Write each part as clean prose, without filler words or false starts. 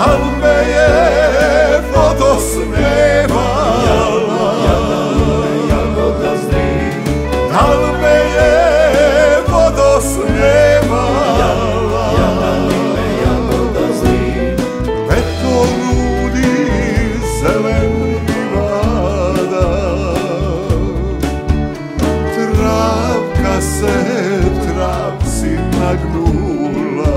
Al me je vodosnevala, al me je vodosnevala, leto ludi zelen livada, travka se travci nagnula.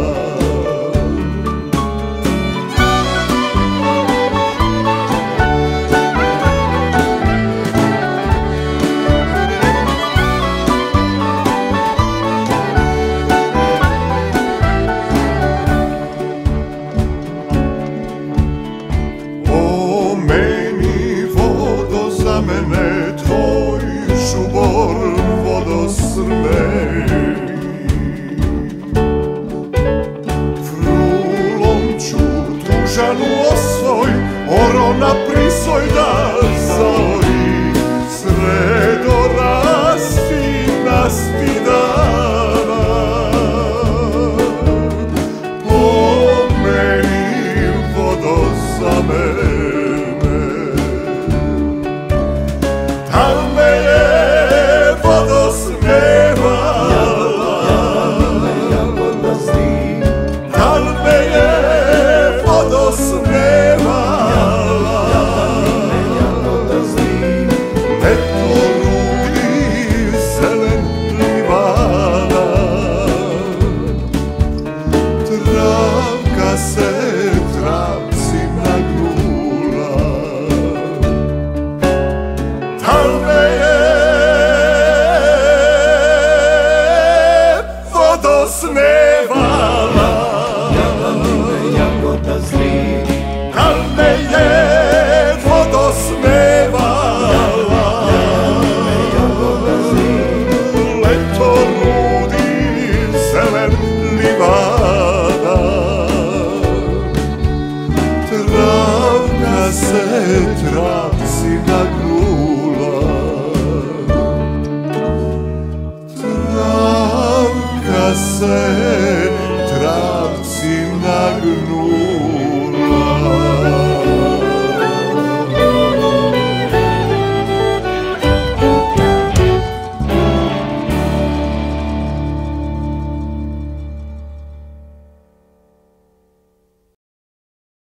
Tvoj šubor vodosrnej, frulom ću tužan u osvoj, oro na prisoj da zoji, sredo rasti nasti dana, po meni vodo za mene. Al me je vodosnevala, al me je vodosnevala, leto ludi zelen livada, travka se travci nagnula. Al me je vodosnevala, al me je vodosnevala, leto ludi zelen livada, travka se travci nagnula. Travka se travci nagnula.